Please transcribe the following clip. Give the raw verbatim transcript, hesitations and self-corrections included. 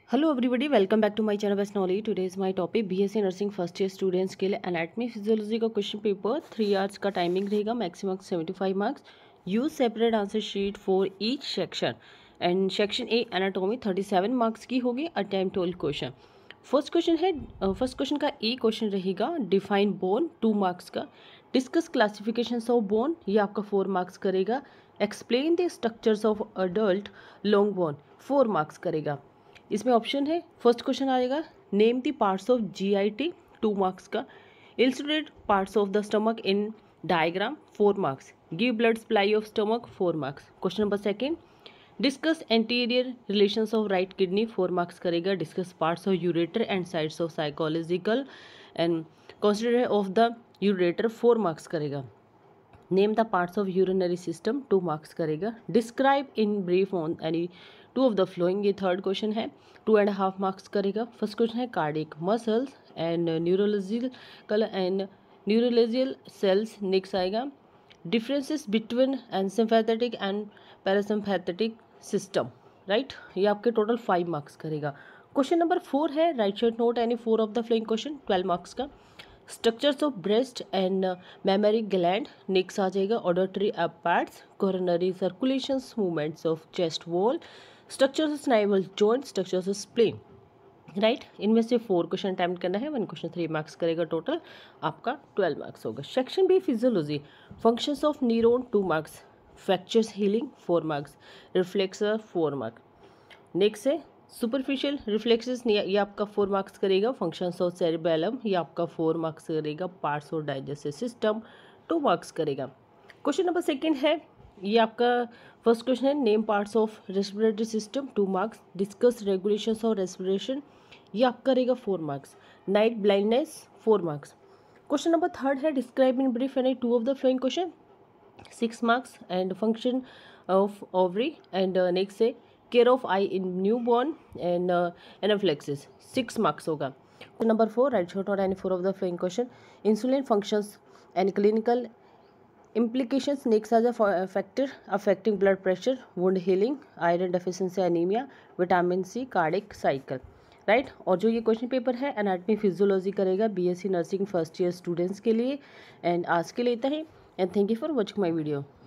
Hello everybody, welcome back to my channel best knowledge. Today is my topic BSc nursing first year students के लिए anatomy physiology का question paper. Three hours का timing रहेगा, maximum seventy five marks. Use separate answer sheet for each section and section A anatomy thirty seven marks की होगी। Attempt twelve question. First question है, first question का A question रहेगा define bone, two marks का। Discuss classification of bone, ये आपका four marks करेगा। Explain the structures of adult long bone, four marks करेगा। इसमें ऑप्शन है, फर्स्ट क्वेश्चन आएगा name the parts of GIT, two marks का। Illustrate parts of the stomach in diagram, four marks. Give blood supply of stomach, four marks. Question number second, discuss anterior relations of right kidney, four marks करेगा। Discuss parts of ureter and sites of psychological and consider of the ureter, four marks करेगा। Name the parts of urinary system, two marks करेगा। Describe in brief on any two of the following, ये third question है, two and half marks करेगा। First question है cardiac muscles and neurological and neurological cells, next आएगा differences between and sympathetic and parasympathetic system, right. ये आपके total five marks करेगा। Question number four है write side note any four of the following question, twelve marks का। Structures of breast and mammary gland, next आ जाएगा auditory apparatus, coronary circulation, movements of chest wall, structures of synovial joint, structures of spleen, right. इनमें से four question attempt करना है, one question three marks करेगा, total आपका twelve marks होगा। Section B physiology, functions of neuron, two marks. Fractures healing, four marks. Reflexes, four marks. Next है superficial reflexes, ये आपका फोर मार्क्स करेगा। फंक्शंस ऑफ सेरिबेलम, ये आपका फोर मार्क्स करेगा। Parts of digestive system, two marks करेगा। Question number second है, ये आपका फर्स्ट क्वेश्चन है name parts of respiratory system, two marks. Discuss regulations of respiration, ये आपका रहेगा four marks. Night blindness, four marks. Question number third है describe in brief any two of the following question, six marks. And function of ovary and next है care of eye in new born and anaphylaxis, six marks होगा। Number four write short और any four of the following question, insulin functions and clinical implications, next as a factor affecting blood pressure, wound healing, iron deficiency anemia, vitamin C, cardiac cycle, right. और जो ये question paper है anatomy physiology करेगा BSc nursing first year students के लिए। And आज के लिए इतना ही, and thank you for watching my video.